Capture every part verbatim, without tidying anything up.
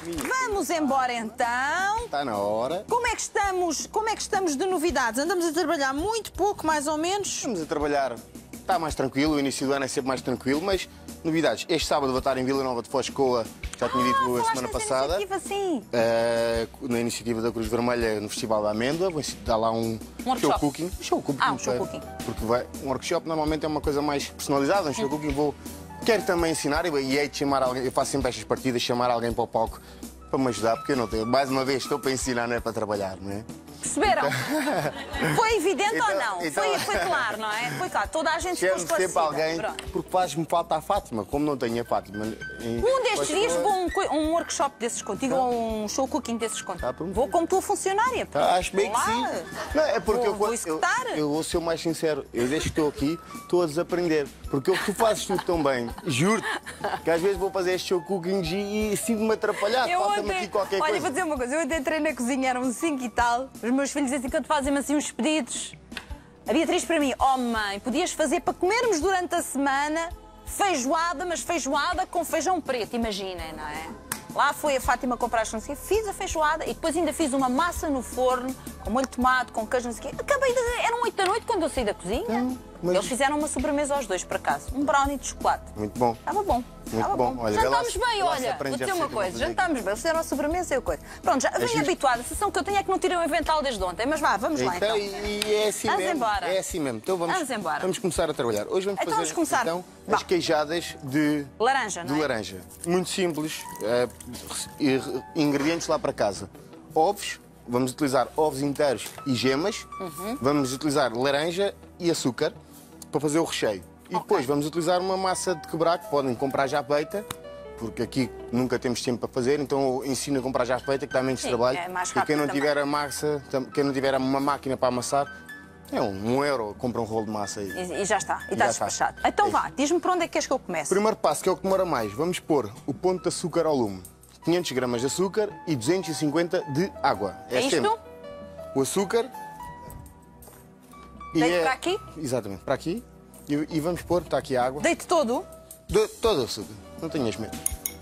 Vamos embora então. Está na hora. Como é que estamos? Como é que estamos de novidades? Andamos a trabalhar muito pouco, mais ou menos. Estamos a trabalhar. Está mais tranquilo, o início do ano é sempre mais tranquilo, mas novidades. Este sábado vou estar em Vila Nova de Foz Coa, já tinha dito ah, a semana passada. Iniciativa, sim. Uh, na iniciativa da Cruz Vermelha no Festival da Amêndoa. Vou dar lá um, um show cooking. Show cooking. Ah, um show cooking. Porque vai, um workshop normalmente é uma coisa mais personalizada. Um show hum. cooking vou. Quero também ensinar e, e hei de chamar alguém. Eu faço sempre estas partidas, chamar alguém para o palco para me ajudar, porque eu não tenho. Mais uma vez, estou para ensinar, não é para trabalhar, não é? Perceberam? Então... Foi evidente então, ou não? Então... Foi, foi claro, não é? Foi claro. Toda a gente ficou esclarecida. sempre alguém, porque faz-me falta a Fátima, como não tenho a Fátima. Em... Um destes dias vou um, um workshop desses contigo tá. ou um show cooking desses contigo. Tá, vou como tua funcionária. Tá, acho bem que sim. Não, é porque vou, eu, vou eu, eu vou ser o mais sincero. Eu desde que estou aqui, estou a desaprender. Porque eu, tu fazes tudo tão bem, juro-te, que às vezes vou fazer este show cooking e, e sinto-me atrapalhado. Falta-me aqui qualquer olha, coisa. Olha, vou dizer uma coisa. Eu até entrei na cozinha, eram cinco e tal. Os meus filhos assim, quando fazem-me assim uns pedidos. A Beatriz para mim, oh mãe, podias fazer para comermos durante a semana feijoada, mas feijoada com feijão preto, imaginem, não é? Lá foi a Fátima comprar as não sei o quê, fiz a feijoada e depois ainda fiz uma massa no forno, com molho de tomate, com queijo, não sei o quê. Acabei de... Eram oito da noite quando eu saí da cozinha. Hum, mas... Eles fizeram uma sobremesa aos dois, por acaso. Um brownie de chocolate. Muito bom. Estava bom. Muito Estava bom. bom. Olha, jantámos lá, bem, lá olha. Vou dizer uma coisa. Jantámos bem. Eles fizeram a sobremesa e a coisa. Pronto, já venho habituada. A sensação que eu tenho é que não tirei o avental desde ontem. Mas vá, vamos lá então. E é assim vamos mesmo. embora. É assim mesmo. Então vamos, vamos embora. Vamos começar a trabalhar. Hoje vamos então, fazer vamos começar. Então, as queijadas de laranja, não é? De laranja. Muito simples. Uh, ingredientes lá para casa. Ovos. Vamos utilizar ovos inteiros e gemas. Uhum. Vamos utilizar laranja e açúcar para fazer o recheio. E okay. depois vamos utilizar uma massa de quebrar, que podem comprar já feita, porque aqui nunca temos tempo para fazer, então ensino a comprar já feita, que dá menos Sim, trabalho. É mais e quem não também. tiver a massa, quem não tiver uma máquina para amassar, é um, um euro, compra um rolo de massa aí. E, e já está, e, e está despachado. Está. Então é vá, diz-me para onde é que queres que eu comece? Primeiro passo, que é o que demora mais, vamos pôr o ponto de açúcar ao lume. quinhentos gramas de açúcar e duzentos e cinquenta de água. É, é isto? Sempre. O açúcar. Deito é... para aqui? Exatamente, para aqui. E, e vamos pôr, está aqui a água. Deito todo? De, todo o açúcar, não tenhas medo.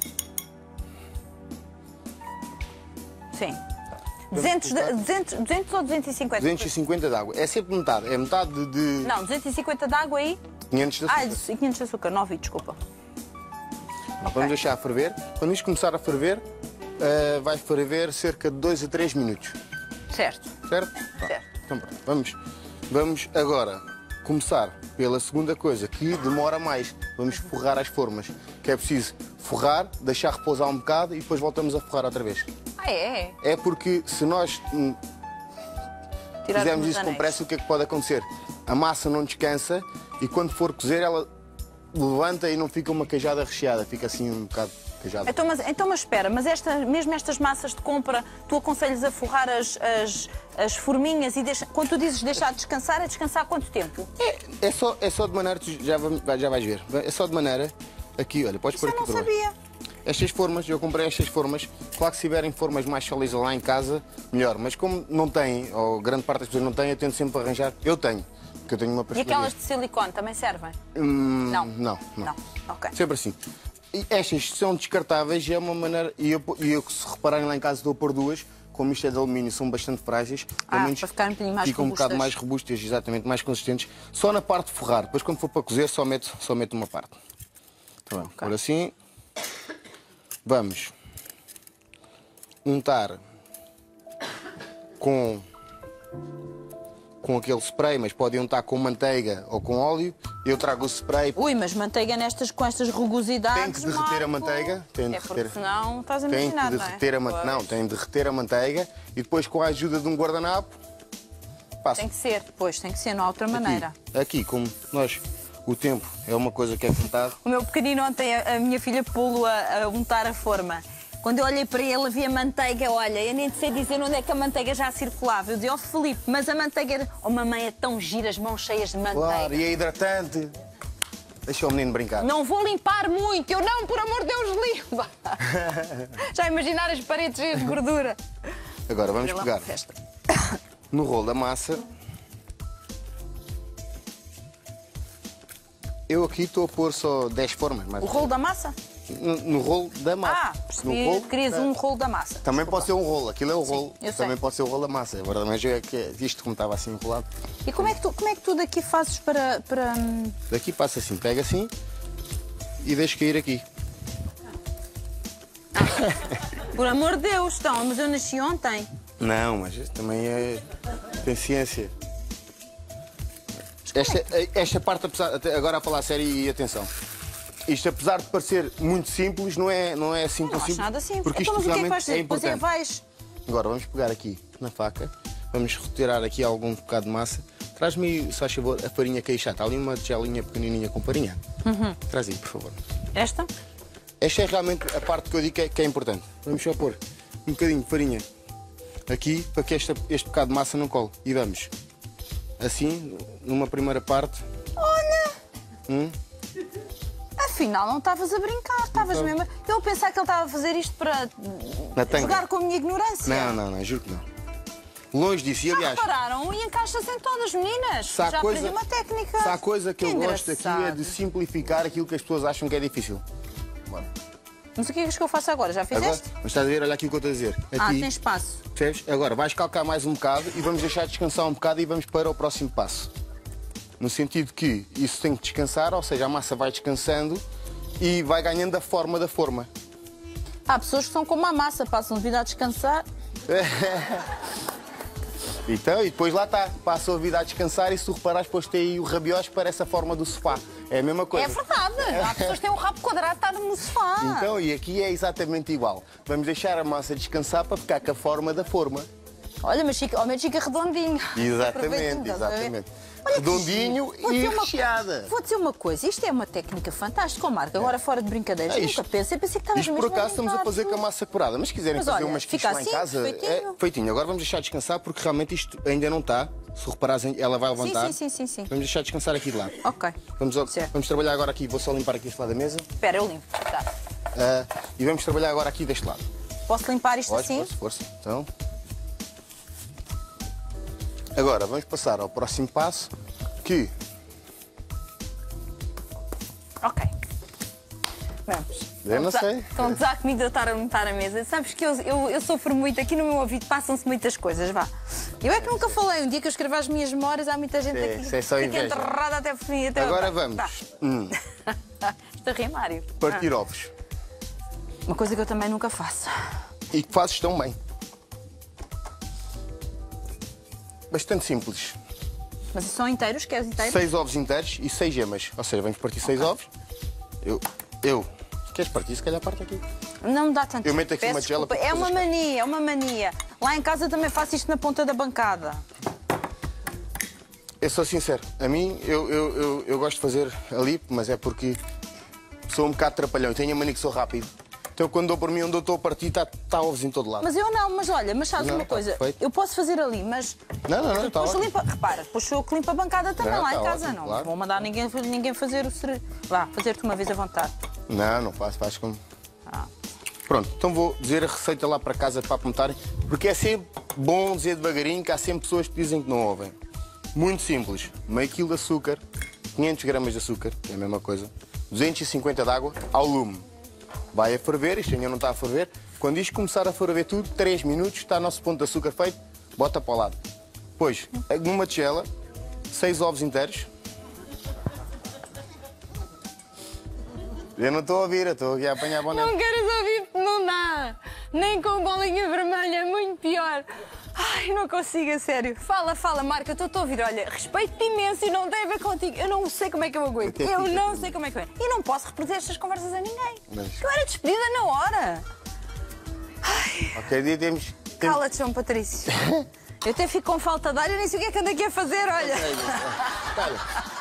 Sim. duzentos, de, duzentos, duzentos ou duzentos e cinquenta? duzentos e cinquenta de água. É sempre metade. É metade de... de... Não, duzentos e cinquenta de água aí? quinhentos de açúcar. Ah, quinhentos de açúcar. Não ouvi, desculpa. Vamos okay. deixar a ferver. Quando isto começar a ferver, uh, vai ferver cerca de dois a três minutos. Certo. Certo? Certo. Então pronto, vamos, vamos agora começar pela segunda coisa, que demora mais. Vamos forrar as formas. Que é preciso forrar, deixar repousar um bocado e depois voltamos a forrar outra vez. Ah, é? É porque se nós hum, fizermos isso com pressa, o que é que pode acontecer? A massa não descansa e quando for cozer ela levanta e não fica uma queijada recheada, fica assim um bocado queijada. Então, mas, então, mas espera, mas esta, mesmo estas massas de compra, tu aconselhas a forrar as, as, as forminhas e deixa, quando tu dizes deixar descansar, é descansar há quanto tempo? É, é, só, é só de maneira, tu já, já vais ver, é só de maneira, aqui, olha, podes pôr aqui. Eu não sabia. Estas formas, eu comprei estas formas, claro que se tiverem formas mais sólidas lá em casa, melhor, mas como não têm, ou grande parte das pessoas não têm, eu tento sempre arranjar, eu tenho. Que eu tenho uma e aquelas de silicone também servem? Hum, não. Não, não. Não. Okay. Sempre assim. E estas são descartáveis e é uma maneira... E eu, eu, se repararem lá em casa, estou a pôr duas. Como isto é de alumínio, são bastante frágeis. Ah, menos para ficar um bocadinho mais ficam robustas. um bocado mais robustas, exatamente, mais consistentes. Só na parte de forrar. Depois, quando for para cozer, só meto, só meto uma parte. Então, okay. Por assim... Vamos untar com... com aquele spray, mas podem untar com manteiga ou com óleo. Eu trago o spray. Ui, mas manteiga nestas, com estas rugosidades. Tem que derreter Marco. a manteiga. Tem de é derreter. porque senão estás a tem imaginar, que derreter não é? a manteiga. Não, tem de derreter a manteiga e depois, com a ajuda de um guardanapo, passa. Tem que ser, depois, tem que ser, não há outra maneira. Aqui, aqui como nós, o tempo é uma coisa que é vontade. O meu pequenino ontem, a, a minha filha pô-lo a, a untar a forma. Quando eu olhei para ele, havia manteiga, olha, eu nem sei dizer onde é que a manteiga já circulava. Eu dizia, ó oh, Filipe, mas a manteiga era... Oh, mamãe, é tão gira, as mãos cheias de manteiga. Claro, e é hidratante. Deixa o menino brincar. Não vou limpar muito, eu não, por amor de Deus, limpa. Já imaginar as paredes cheias de gordura. Agora, vamos pegar no rolo da massa. Eu aqui estou a pôr só dez formas. Mais o rolo da massa? no, no rolo da massa. Ah, percebi, no querias da... um rolo da massa. Também Desculpa. pode ser um rolo, aquilo é o rolo. Sim, também pode ser o rolo da massa. Agora, mas é que isto como estava assim enrolado. E como é que tu, como é que tu daqui fazes para, para... Daqui passa assim, pega assim e deixa cair aqui. Ah, por amor de Deus, então, mas eu nasci ontem. Não, mas isto também é... tem ciência. Esta, é que... esta parte, agora a falar a sério e atenção. Isto, apesar de parecer muito simples, não é, não é assim tão simples. Não acho nada simples. Porque isto então, mas realmente o que é que vais é importante. É, vais... Agora, vamos pegar aqui na faca, vamos retirar aqui algum bocado de massa. Traz-me, se faz favor, a farinha queixada. Está ali uma gelinha pequenininha com farinha. Uhum. Traz aí, por favor. Esta? Esta é realmente a parte que eu digo que é, que é importante. Vamos só pôr um bocadinho de farinha aqui, para que esta, este bocado de massa não cole. E vamos, assim, numa primeira parte. Olha! Hum? Afinal, não estavas a brincar, estavas mesmo... Eu pensava que ele estava a fazer isto para jogar com a minha ignorância. Não, não, não, juro que não. Longe disso, e aliás... Já repararam? E encaixa-se em todas, meninas. Já coisa, aprendi uma técnica. Se há coisa que, que eu engraçado. gosto aqui é de simplificar aquilo que as pessoas acham que é difícil. Bora. Mas o que é que eu faço agora? Já fizeste? Agora, mas estás a ver, olha aqui o que eu estou a dizer. Ah, aqui, tem espaço. Percebes? Agora vais calcar mais um bocado e vamos deixar descansar um bocado e vamos para o próximo passo. No sentido que isso tem que descansar, ou seja, a massa vai descansando e vai ganhando a forma da forma. Há pessoas que são como a massa, passam a vida a descansar. Então, e depois lá está, passam a vida a descansar e se tu reparares, depois tem aí o rabiós para essa forma do sofá. É a mesma coisa. É verdade, há pessoas que têm um rabo quadrado e estão no sofá. Então, e aqui é exatamente igual. Vamos deixar a massa descansar para ficar com a forma da forma. Olha, mas fica, ao menos fica redondinho. Exatamente, exatamente. Olha, redondinho e recheada. Vou dizer uma coisa, isto é uma técnica fantástica, Marco. Agora, fora de brincadeiras, é nunca pensei, pensei que estavas mesmo mesmo por acaso estamos a fazer com a massa curada, mas se quiserem mas fazer olha, umas quiches lá assim, em casa, feitinho. é feitinho. Agora vamos deixar descansar porque realmente isto ainda não está. Se reparares, ela vai levantar. Sim, sim, sim, sim. Vamos deixar descansar aqui de lado. Ok. Vamos, vamos trabalhar agora aqui, vou só limpar aqui este lado da mesa. Espera, eu limpo. Tá. Uh, e vamos trabalhar agora aqui deste lado. Posso limpar isto Pode, assim? Força, força. Então... Agora, vamos passar ao próximo passo, que... Ok. Vamos. Eu não sei. Estão a gozar comigo de eu estar a limpar a mesa. Sabes que eu, eu, eu sofro muito, aqui no meu ouvido passam-se muitas coisas, vá. Eu é que nunca falei, um dia que eu escrevo as minhas memórias, há muita gente é, aqui que é só fica enterrada até o fim. Até Agora o... vamos. Tá. Hum. Isto é rimário. Partir ah. ovos. Uma coisa que eu também nunca faço. E que fazes tão bem. Bastante simples. Mas são inteiros? Queres inteiros? Seis ovos inteiros e seis gemas. Ou seja, vamos partir seis okay. ovos. Eu, eu. Se queres partir, se calhar parte aqui. Não me dá tanto. Eu meto aqui Peço uma tigela para É uma mania, é uma mania. Lá em casa também faço isto na ponta da bancada. Eu sou sincero. A mim, eu, eu, eu, eu gosto de fazer ali, mas é porque sou um bocado trapalhão e tenho a mania que sou rápido. Então, quando dou por mim, onde eu estou a partir, está tá ovos em todo lado. Mas eu não, mas olha, mas sabes não, uma tá coisa? Perfeito. Eu posso fazer ali, mas... Não, não, não, está ótimo. Limpa, repara, depois sou eu que limpo a bancada também não, lá tá em casa, ótimo, não. Claro. Vou mandar ninguém, ninguém fazer o... Vá, fazer-te uma vez à vontade. Não, não faço, faz como... Ah. Pronto, então vou dizer a receita lá para casa para apontarem, porque é sempre bom dizer devagarinho que há sempre pessoas que dizem que não ouvem. Muito simples, meio quilo de açúcar, quinhentos gramas de açúcar, que é a mesma coisa, duzentos e cinquenta de água ao lume. Vai a ferver, isto ainda não está a ferver. Quando isto começar a ferver tudo, três minutos, está o nosso ponto de açúcar feito, bota para o lado. Depois, numa tigela, seis ovos inteiros. Eu não estou a ouvir, eu estou aqui a apanhar a boneca. Não queres ouvir, não dá. Nem com bolinha vermelha, é muito pior. Ai, não consigo, a sério. Fala, fala, Marca, eu estou a ouvir. Olha, respeito-te imenso e não tem a ver contigo. Eu não sei como é que eu aguento. Eu não sei como é que eu aguento. E não posso reproduzir estas conversas a ninguém. Mas... Eu era despedida na hora. Ai. Ok, dia temos... temos... Cala-te, João Patrício. Eu até fico com falta de ar e nem sei o que é que ando aqui a fazer, olha. Olha.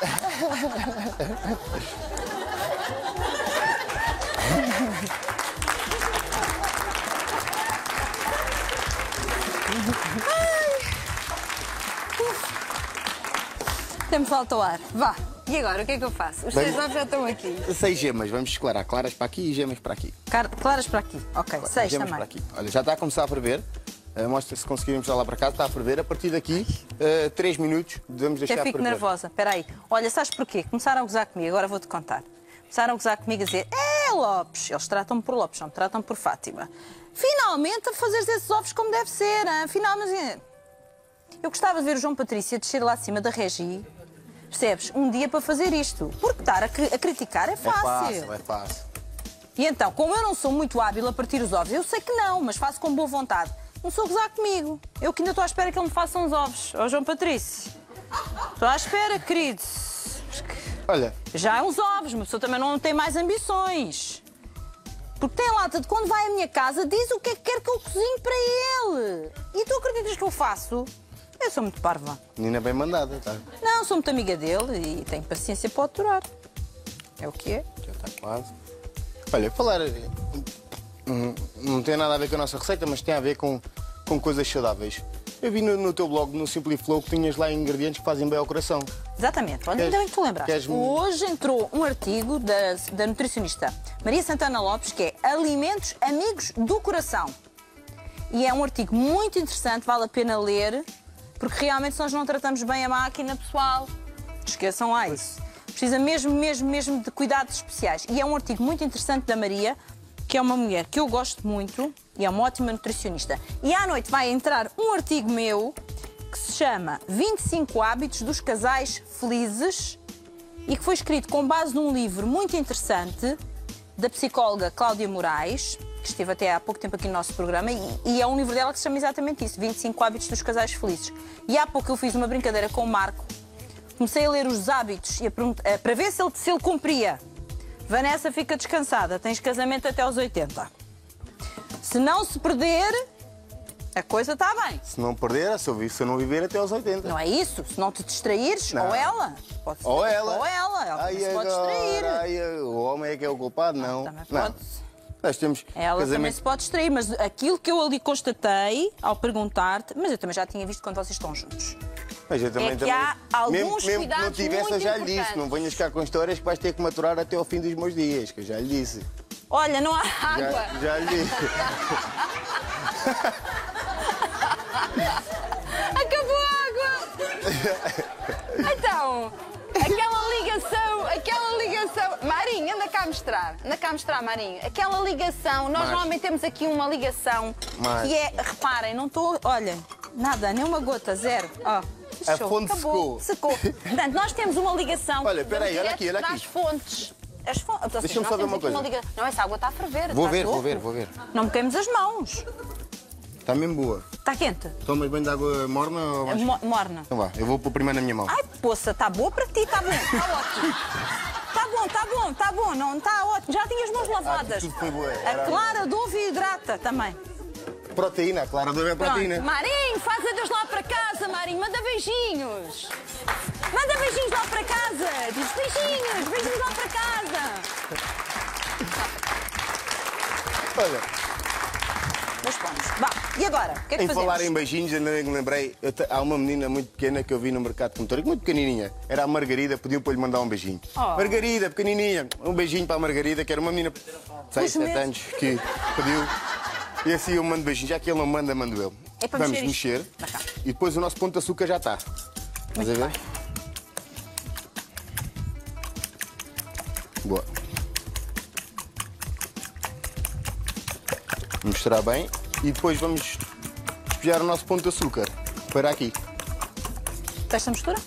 Tem-me falta o ar. Vá. E agora, o que é que eu faço? Os seis ovos já estão aqui. Seis gemas, vamos esclarar. Claras para aqui e gemas para aqui. Car claras para aqui. Ok, Claro, seis gemas também. para aqui. Olha, já está a começar a ferver. Uh, mostra se conseguirmos lá para casa. Está a ferver. A partir daqui, uh, três minutos, devemos deixar Até fico ferver. nervosa. Espera aí. Olha, sabes porquê? Começaram a gozar comigo. Agora vou-te contar. Começaram a gozar comigo a dizer: é, Lopes, eles tratam-me por Lopes, não me tratam por Fátima. Finalmente a fazeres esses ovos como deve ser, hein? Finalmente. Eu gostava de ver o João Patrícia descer lá acima da Regi, percebes? Um dia para fazer isto. Porque estar a, a criticar é fácil. É fácil, é fácil. E então, como eu não sou muito hábil a partir os ovos, eu sei que não, mas faço com boa vontade. Não sou a gozar comigo. Eu que ainda estou à espera que ele me faça uns ovos. Ó João Patrício. Estou à espera, querido. Olha. Já há uns ovos, uma pessoa também não tem mais ambições. Porque tem lata de quando vai à minha casa, diz o que é que quer que eu cozinhe para ele. E tu acreditas que eu faço? Eu sou muito parva. Menina bem mandada, tá? Não, sou muito amiga dele e tenho paciência para o aturar. É o que é. Já está quase. Olha, falar... Não, não tem nada a ver com a nossa receita, mas tem a ver com, com coisas saudáveis. Eu vi no, no teu blog, no Simpliflow, que tinhas lá ingredientes que fazem bem ao coração. Exatamente. Olha, Queres- ainda bem que tu lembraste. queres- Hoje entrou um artigo da, da nutricionista Maria Santana Lopes, que é Alimentos Amigos do Coração. E é um artigo muito interessante, vale a pena ler, porque realmente se nós não tratamos bem a máquina, pessoal, esqueçam lá isso. Precisa mesmo, mesmo, mesmo de cuidados especiais. E é um artigo muito interessante da Maria, que é uma mulher que eu gosto muito e é uma ótima nutricionista. E à noite vai entrar um artigo meu que se chama vinte e cinco hábitos dos casais felizes e que foi escrito com base num livro muito interessante da psicóloga Cláudia Moraes, que esteve até há pouco tempo aqui no nosso programa, e, e é um livro dela que se chama exatamente isso, vinte e cinco hábitos dos casais felizes. E há pouco eu fiz uma brincadeira com o Marco, comecei a ler os hábitos e a perguntar, para ver se ele, se ele cumpria. Vanessa, fica descansada, tens casamento até aos oitenta. Se não se perder, a coisa está bem. Se não perder, se eu, vi- se eu não viver até aos oitenta. Não é isso? Se não te distraíres, Não. ou ela. Pode ser, Ou ela. Ou ela, ela Ai, também se pode agora, distrair. ai, o homem é que é o culpado, não. Também não. pode. Nós temos Ela também casamento... se pode distrair, mas aquilo que eu ali constatei ao perguntar-te, mas eu também já tinha visto quando vocês estão juntos. Mas eu também, É que também, há alguns mesmo, mesmo que não cuidados tivesse, eu muito já lhe disse. importantes. Não venhas cá com histórias que vais ter que maturar até ao fim dos meus dias, que eu já lhe disse. Olha, não há água. Já, já lhe disse. Acabou a água! Então, aquela ligação, aquela ligação. Marinho, anda cá a mostrar. Anda cá a mostrar, Marinho. Aquela ligação, nós Mas- normalmente temos aqui uma ligação Mas- que é, reparem, não estou. Olha, nada, nem uma gota, zero. Ó. A fechou, fonte acabou, secou. Portanto, nós temos uma ligação. Olha, espera aí, olha aqui, olha para aqui. as fontes. As fontes. Ou seja, Deixa-me nós só ver temos uma aqui coisa. liga- Não, essa água está a ferver. Vou estás ver, vou louco? ver, vou ver. Não me queimes as mãos. Está mesmo boa. Está quente? Tomas bem de água morna ou mais? Mo- Morna. Então vá, eu vou pôr primeiro na minha mão. Ai, poça, está boa para ti, está bom, está ótimo. Está bom, está bom, está bom, não está ótimo. Já tinha as mãos lavadas. tudo foi boa. A clara de ovo e hidrata também. Proteína, a clara do é proteína. Pronto. Marinho, faz adeus lá para casa, Marinho. Manda beijinhos. Manda beijinhos lá para casa. Diz beijinhos, beijinhos lá para casa. Olha, Mas vamos, vá. E agora? O que é que em fazemos? falar em beijinhos, ainda bem que me lembrei, eu te- há uma menina muito pequena que eu vi no mercado de motor, muito pequenininha. Era a Margarida, pediu para lhe mandar um beijinho. Oh. Margarida, pequenininha, um beijinho para a Margarida, que era uma menina de seis, Puxa, sete mesmo. anos, que pediu. E assim eu mando beijinho, já que ele não manda, mando eu. É para Vamos mexer mexer. isto. Tá cá. E depois o nosso ponto de açúcar já está. Estás a ver? Boa. Misturar bem e depois vamos despejar o nosso ponto de açúcar para aqui. Testa a mistura?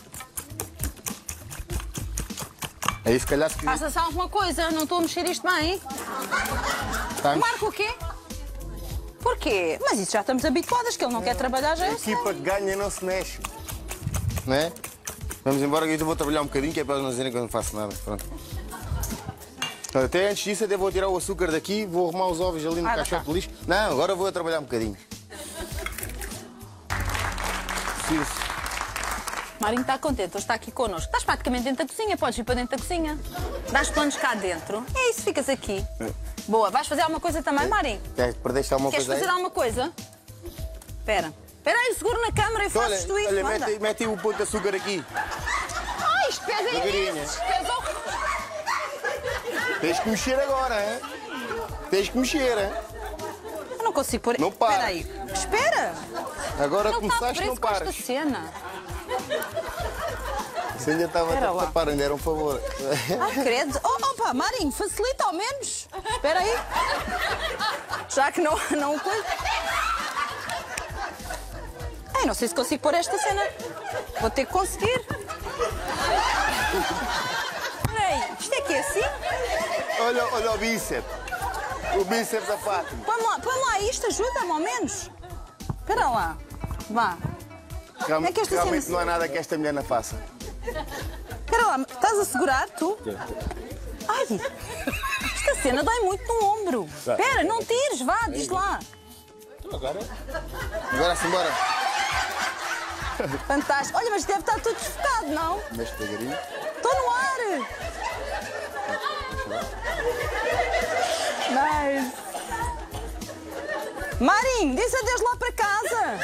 Aí se calhar se Passa-se alguma coisa, não estou a mexer isto bem. Estamos. Marca o quê? Porquê? Mas isso já estamos habituadas, que ele não quer trabalhar, já A eu sei. equipa que ganha não se mexe. Não é? Vamos embora que eu vou trabalhar um bocadinho, que é para eles não dizerem que eu não faço nada. Pronto. Até antes disso, até vou tirar o açúcar daqui, vou arrumar os ovos ali no Ah, dá caixote cá. de lixo. Não, agora vou a trabalhar um bocadinho. Isso. Marinho está contente, hoje está aqui connosco. Estás praticamente dentro da cozinha, podes ir para dentro da cozinha. Dás planos cá dentro. É isso, ficas aqui. Boa, vais fazer alguma coisa também, Marinho? Queres perdeste alguma Queres coisa fazer aí? alguma coisa? Espera. Espera aí, seguro na câmara e Então, fazes tu isso, olha, manda. mete, mete o ponto de açúcar aqui. Ai, isto pesa Devagarinho. imenso, pesa o... Tens que mexer agora, hein? Tens que mexer, hein? Eu não consigo pôr... Não para. Espera aí. Espera. Agora Ele está começaste, preso não com esta paras. cena. Se ainda estava a tapar, ainda era um favor. Ai, credo. Oh, opa, Marinho, facilita ao menos. Espera aí. Já que não, não coisa. Ai, não sei se consigo pôr esta cena. Vou ter que conseguir. Peraí, isto é que é assim? Olha, olha o bíceps. O bíceps da Fátima. Põe lá, põe lá isto, ajuda-me ao menos. Espera lá. Vá. Real, é que esta realmente cena... não há nada que esta mulher não faça. Espera lá, estás a segurar, tu? Ai, esta cena dói muito no ombro. Espera, não tires, vá, diz lá. Agora? Agora sim, bora. Fantástico. Olha, mas deve estar tudo desfocado, não? Mexe devagarinho. Estou no ar. Nice. Marinho, diz adeus lá para casa.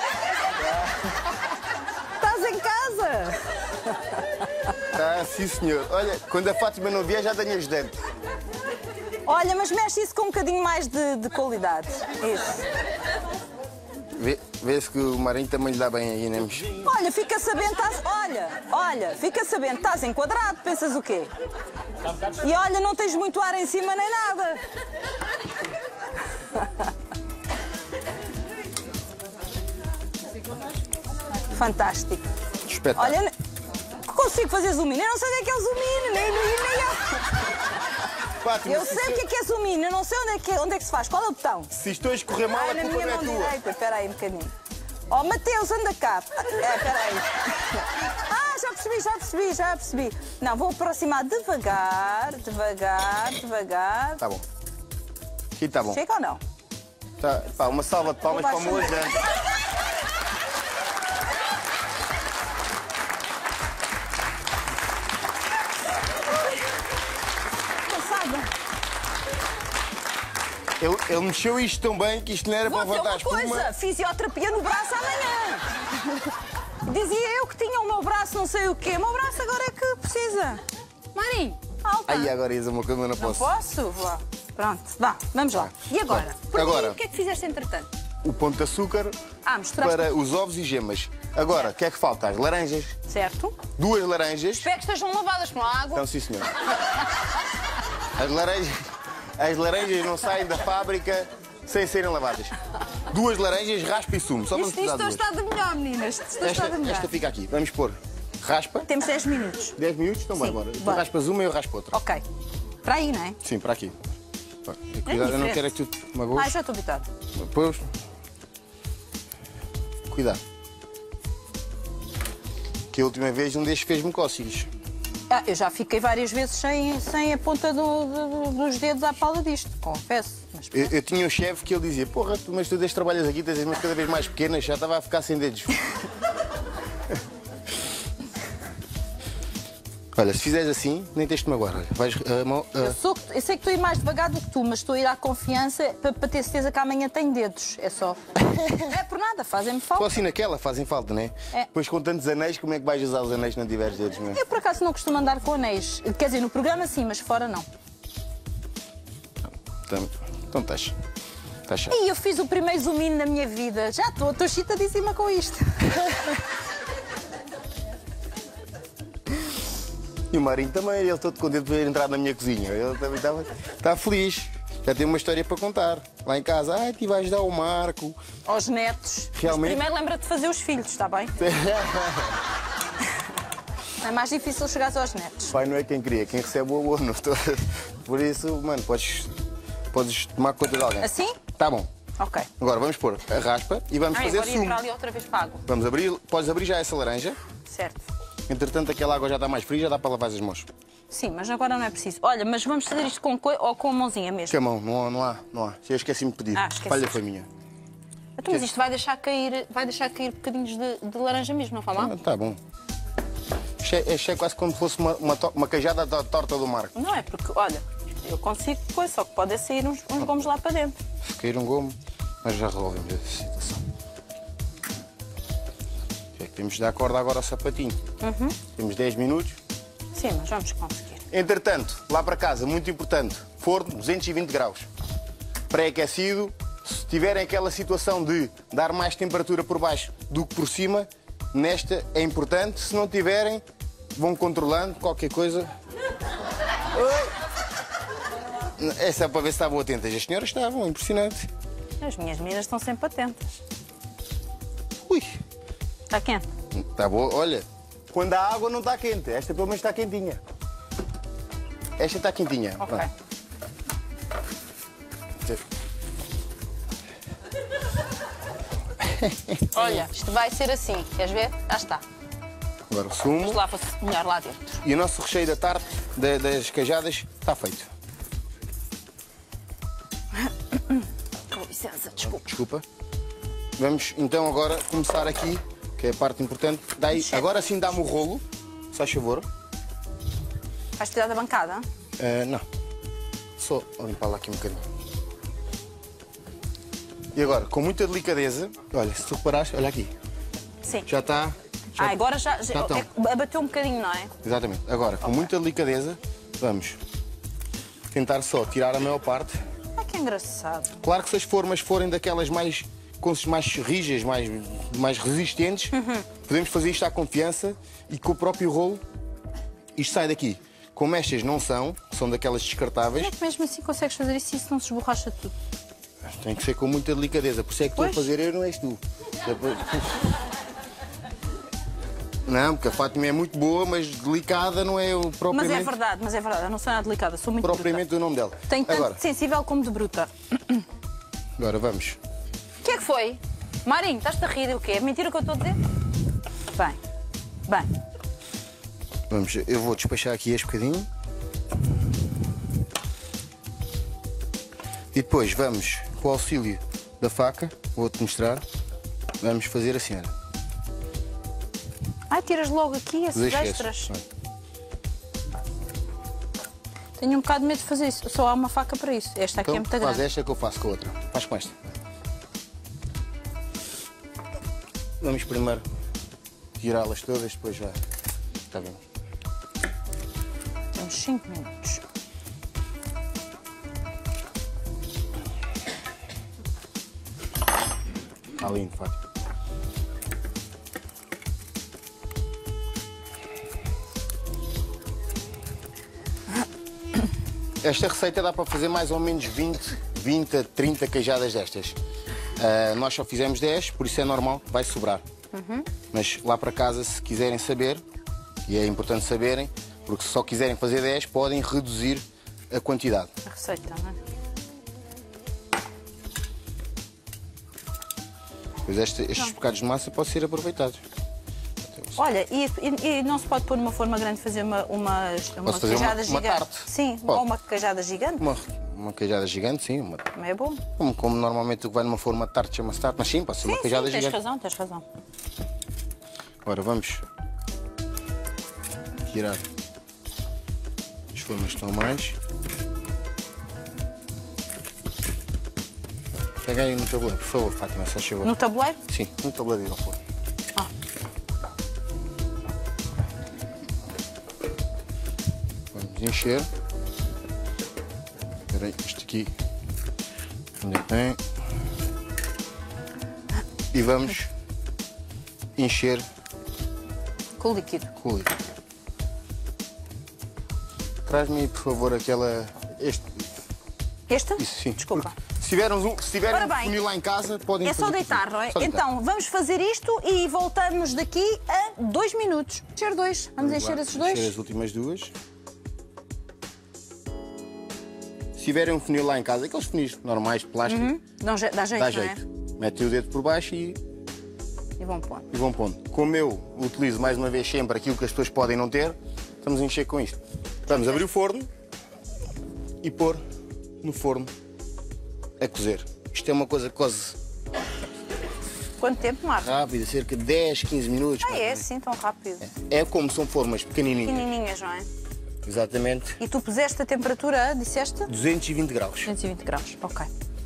Estás em casa? Ah, sim, senhor. Olha, quando a Fátima não vier, já tenho ajudante. Olha, mas mexe isso com um bocadinho mais de, de qualidade. Isso. Vê, vê-se que o Marinho também lhe dá bem aí, né? Olha, fica sabendo, estás... Olha, olha, fica sabendo, estás enquadrado, pensas o quê? E olha, não tens muito ar em cima nem nada. Fantástico. Espetáculo. Olha, consigo fazer zoom in. Eu não sei onde é que é o zoom in, nem, nem, nem eu. Fátima, Eu sei o que é que é zoom in, eu não sei onde é que, onde é que se faz. Qual é o botão? Se estou a escorrer mal, Ai, a na culpa minha não é mão tua. direita. Espera aí um bocadinho. Oh, Mateus, anda cá. É, espera aí. Ah, já percebi, já percebi, já percebi. Não, vou aproximar devagar, devagar, devagar. Tá bom. Aqui tá bom. Chega ou não? Tá, pá, uma salva de palmas para o meu ajudante. Cansada. Ele, ele mexeu isto tão bem que isto não era Vou para dizer levantar a uma espuma. coisa, fisioterapia no braço amanhã. Dizia eu que tinha o meu braço não sei o quê. O meu braço agora é que precisa. Marinho, alta. Aí agora ia dizer uma coisa, mas não Não posso. posso? Vá. Pronto, vá, vamos lá. E agora? Por Agora. mim, o que é que fizeste entretanto? O ponto de açúcar Ah, misturaste. para os ovos e gemas. Agora, o que é que falta? As laranjas. Certo. Duas laranjas. Espero que estejam lavadas com água. Então, sim, senhor. As laranjas, as laranjas não saem da fábrica sem serem lavadas. Duas laranjas, raspa e sumo. Só vamos Isto, precisar isto de duas. está de melhor, meninas. Isto está Esta, de melhor. esta fica aqui. Vamos pôr raspa. Temos dez minutos. dez minutos, então vai, bora. Tu bora. raspas uma e eu raspo outra. Ok. Para aí, não é? Sim, para aqui. Pá, e cuidado, eu não diferente. quero é que tu magoes. Ah, já estou habituado. Depois. Cuidado. Que a última vez um destes fez-me cócegas. Ah, eu já fiquei várias vezes sem, sem a ponta do- do- dos dedos à pala disto, confesso. Mas, Eu, eu tinha um chefe que ele dizia: Porra, tu, mas tu desde que trabalhas aqui tens as mãos cada vez mais pequenas, já estava a ficar sem dedos. Olha, se fizeres assim, nem tens de magoar. Olha, vais, a mão, a- eu, sou, eu sei que estou a ir mais devagar do que tu, mas estou a ir à confiança para, para ter certeza que amanhã tenho dedos. É só. Não é por nada, fazem-me Só falta. assim naquela fazem falta, não é? É. Depois com tantos anéis, como é que vais usar os anéis se não tiveres dedos, não é? Eu por acaso não costumo andar com anéis. Quer dizer, no programa sim, mas fora não. Então, então estás. Estás chato. E eu fiz o primeiro zoom in na minha vida. Já estou, estou excitadíssima com isto. E o Marinho também, ele todo contente por ter entrado na minha cozinha. Ele também estava está feliz. Já tem uma história para contar. Lá em casa, ai, te vais dar o Marco. Aos netos. Realmente? Mas primeiro lembra-te de fazer os filhos, está bem? É mais difícil chegar aos netos. Pai não é quem cria, quem recebe o abono. Por isso, mano, podes, podes tomar conta de alguém. Assim? Tá bom. Ok. Agora vamos pôr a raspa e vamos Ai, fazer agora ia sumo. para ali outra vez para a água. Vamos abrir, podes abrir já essa laranja. Certo. Entretanto, aquela água já está mais fria, já dá para lavar as mãos. Sim, mas agora não é preciso. Olha, mas vamos fazer isto com coi ou com a mãozinha mesmo? Que a mão, não, há- não há, não há. Eu esqueci-me de pedir. Ah, esqueci. Falha foi minha. Então, mas isto vai deixar cair, vai deixar cair bocadinhos de, de laranja mesmo, não fala mal? Ah, tá bom. Isto é, isto é quase como se fosse uma, uma, to- uma queijada da torta do Marco. Não é, porque, olha, eu consigo coisa, só que pode sair uns, uns gomos lá para dentro. Se cair um gomo, mas já resolvemos a situação. É que temos de dar corda agora ao sapatinho. Uhum. Temos dez minutos. Sim, mas vamos conseguir. Entretanto, lá para casa, muito importante, forno duzentos e vinte graus. Pré-aquecido, se tiverem aquela situação de dar mais temperatura por baixo do que por cima, nesta é importante. Se não tiverem, vão controlando qualquer coisa. É só para ver se estavam atentas. As senhoras estavam, impressionante. As minhas meninas estão sempre atentas. Ui, Está quente? está boa. Olha, quando a água não está quente, esta pelo menos está quentinha. Esta está quentinha. Ok. Pronto. Olha, isto vai ser assim. Queres ver? Já está. Agora o Mas sumo. lá fosse melhor lá dentro. E o nosso recheio da tarte, da- das queijadas, está feito. Com licença, desculpa. Desculpa. Vamos então agora começar aqui, que é a parte importante. Daí, agora sim dá-me o rolo, se faz favor. Vais tirar da bancada? Ah, não. Só limpar lá aqui um bocadinho. E agora, com muita delicadeza, olha, se tu reparares, olha aqui, Sim. já está. já- Ah, agora já, já, já estão. é, abateu um bocadinho, não é? Exatamente. Agora, com muita delicadeza, vamos tentar só tirar a maior parte. Ah, que engraçado. Claro que se as formas forem daquelas mais, mais rijas, mais, mais resistentes, podemos fazer isto à confiança e com o próprio rolo, isto sai daqui. Como estas não são, são daquelas descartáveis, Como é que mesmo assim consegues fazer isso e isso não se esborracha tudo? tem que ser com muita delicadeza. Por isso é que estou a Pois. fazer eu, não és tu. Não, porque a Fátima é muito boa, mas delicada não é o Mas propriamente, é verdade, mas é verdade. Eu não sou nada delicada, sou muito propriamente o nome dela. bruta. Tenho tanto Agora, de sensível como de bruta. agora vamos. O que é que foi? Marinho, estás-te a rir o quê? É mentira o que eu estou a dizer? Bem, bem. Vamos, eu vou despachar aqui este bocadinho. E depois vamos, com o auxílio da faca, vou-te mostrar, vamos fazer assim, olha. Ai, tiras logo aqui esses Dois extras. esqueces. Tenho um bocado de medo de fazer isso. Só há uma faca para isso. Esta aqui Então, é muito faz grande. esta que eu faço com a outra. Faz com esta. Vamos primeiro tirá-las todas, depois já está bem. Temos cinco minutos. Está lindo, Fátima. Esta receita dá para fazer mais ou menos vinte, vinte a trinta queijadas destas. Ah, nós só fizemos dez, por isso é normal, vai sobrar. Mas lá para casa, se quiserem saber, e é importante saberem, porque se só quiserem fazer dez, podem reduzir a quantidade. A receita, não é? Pois este- estes bocados de massa podem ser aproveitados. Olha, e, e- e não se pode pôr numa forma grande fazer uma, uma, uma fazer uma- queijada uma gigante? tarte. Sim, Pode. ou uma queijada gigante. Uma, uma queijada gigante, sim. Uma, Também é bom. como, como normalmente o que vai numa forma de tarte chama-se tarte, mas sim, pode ser uma Sim, queijada sim, tens gigante. razão, tens razão. Agora vamos tirar as formas que estão mais. Pega aí no tabuleiro, por favor, Fátima, se chegou. No tabuleiro? Sim, no tabuleiro ao forno. Ah. Vamos encher. Espera aí, isto aqui. Onde é que tem? E vamos encher Com o líquido. com o líquido. Traz-me aí, por favor, aquela. Este. Este? Isso, sim. Desculpa. Porque Se tivermos um, se tiverem Ora um bem, funil lá em casa, podem É fazer. só deitar, com não é? Só deitar. Então, vamos fazer isto e voltamos daqui a dois minutos. Encher dois. Vamos encher lá, esses dois? Encher as últimas duas. Se tiverem um funil lá em casa, aqueles funis normais de plástico, Dá, je- dá jeito, dá não jeito. Metem o dedo por baixo e, é? E vão pôr. e vão pondo. Como eu utilizo mais uma vez sempre aquilo que as pessoas podem não ter, estamos a encher com isto. Vamos abrir o forno e pôr no forno a cozer. Isto é uma coisa que coze Quanto tempo, Marco? rápida, cerca de dez, quinze minutos. Ah, é assim, tão rápido. É como são formas pequenininhas. Pequenininhas, não é? Exatamente. E tu puseste a temperatura, disseste? duzentos e vinte graus. duzentos e vinte graus. Ok.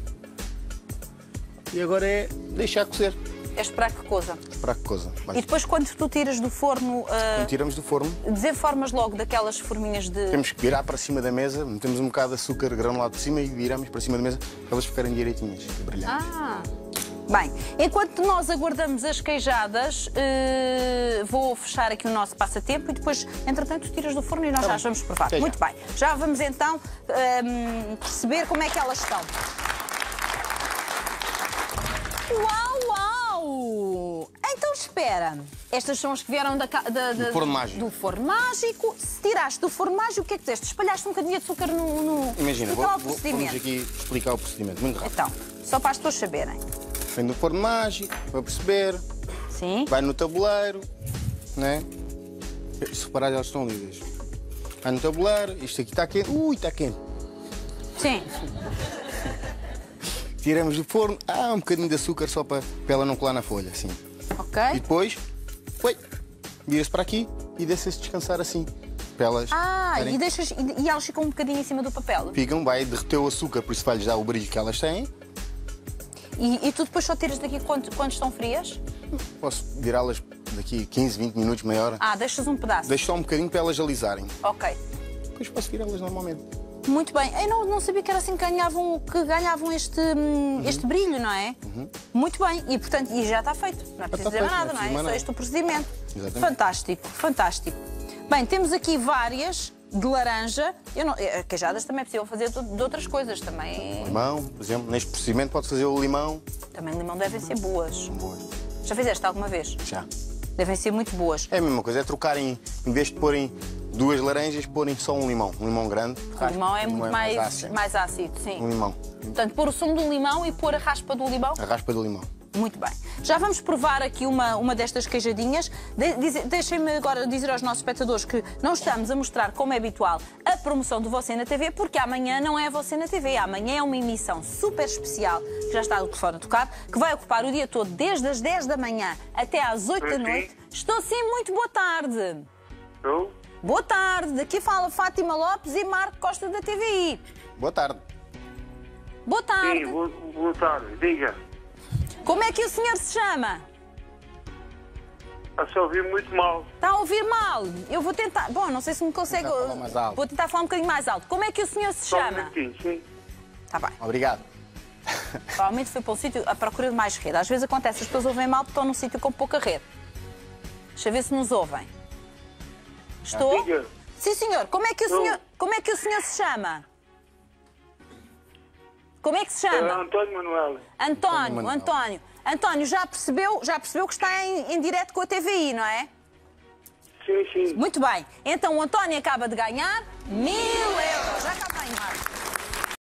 E agora é deixar cozer. É esperar que coza. Para que coisa. E depois, quando tu tiras do forno, ah, Tiramos do forno, desenformas logo daquelas forminhas de... temos que virar para cima da mesa, metemos um bocado de açúcar granulado por cima e viramos para cima da mesa para elas ficarem direitinhas, brilhantes. Ah, Bem, enquanto nós aguardamos as queijadas, uh, vou fechar aqui o nosso passatempo e depois, entretanto, tiras do forno e nós tá já vamos provar. Até Muito já. bem. Já vamos então um, perceber como é que elas estão. Uau, uau! Então espera. Estas são as que vieram da, da, da, do forno mágico. Do forno mágico. Se tiraste do forno mágico, o que é que fizeste? Espalhaste um bocadinho de açúcar no... no... Imagina, vou, Explica lá o vou, procedimento. vamos aqui explicar o procedimento, muito rápido. Então, só para as pessoas saberem. Vem do forno mágico, para perceber, Sim. vai no tabuleiro, né? Se reparar, elas estão lidas. Vai no tabuleiro, isto aqui está quente. Ui, está quente. Sim. Tiramos do forno, ah, um bocadinho de açúcar só para, para ela não colar na folha, assim. Ok. E depois, ui, vira-se para aqui e deixa-se descansar assim. Para elas Ah, terem- e, deixas, e, e elas ficam um bocadinho em cima do papel. Ficam, vai derreter o açúcar, por isso vai-lhes dar o brilho que elas têm. E, e tu depois só tiras daqui quando, quando estão frias? Posso virá-las daqui quinze, vinte minutos, meia hora. Ah, deixas um pedaço. Deixo só um bocadinho para elas alisarem. Ok. Depois posso virá-las normalmente. Muito bem. Eu não, não sabia que era assim que ganhavam, que ganhavam este, hum, Uhum. este brilho, não é? Muito bem. E, portanto, e já está feito. Não é preciso está dizer mais feito, nada, não é não é? preciso mais Só nada. este o procedimento. Exatamente. Fantástico, fantástico. Bem, temos aqui várias de laranja. Eu não, eh, queijadas também é possível fazer de de outras coisas. Também, Limão, por exemplo, neste procedimento pode fazer o limão. também limão devem ser boas. São boas. Já fizeste alguma vez? Já. Devem ser muito boas. É a mesma coisa, é trocarem, em vez de porem duas laranjas, porem só um limão. Um limão grande. O limão é muito mais, ácido. mais ácido, sim. Um limão. Portanto, pôr o sumo do limão e pôr a raspa do limão. A raspa do limão. Muito bem. Já vamos provar aqui uma, uma destas queijadinhas. De, dize- Deixem-me agora dizer aos nossos espectadores que não estamos a mostrar, como é habitual, a promoção do Você na T V, porque amanhã não é Você na T V. Amanhã é uma emissão super especial, que já está o telefone a tocar, que vai ocupar o dia todo, desde as dez da manhã até às oito da Sim. noite. Estou sim, muito boa tarde. Estou? Boa tarde. Daqui fala Fátima Lopes e Marco Costa da T V I. Boa tarde. Boa tarde. Sim, boa, boa tarde. Diga. Como é que o senhor se chama? Está-se a ouvir muito mal. Está a ouvir mal? Eu vou tentar. Bom, não sei se me consegue. Vou tentar falar mais alto. Vou tentar falar um bocadinho mais alto. Como é que o senhor se Só um chama? minutinho, sim. Está bem. Obrigado. Provavelmente foi para um sítio à procura de mais rede. Às vezes acontece, as pessoas ouvem mal porque estão num sítio com pouca rede. Deixa eu ver se nos ouvem. Estou? Diga. Sim, senhor. Como é que o Estou. senhor, como é que o senhor se chama? Como é que se É chama? António Manuel. António, Manuel. António. António, já percebeu, já percebeu que está em, em direto com a T V I, não é? Sim, sim. Muito bem. Então o António acaba de ganhar mil euros.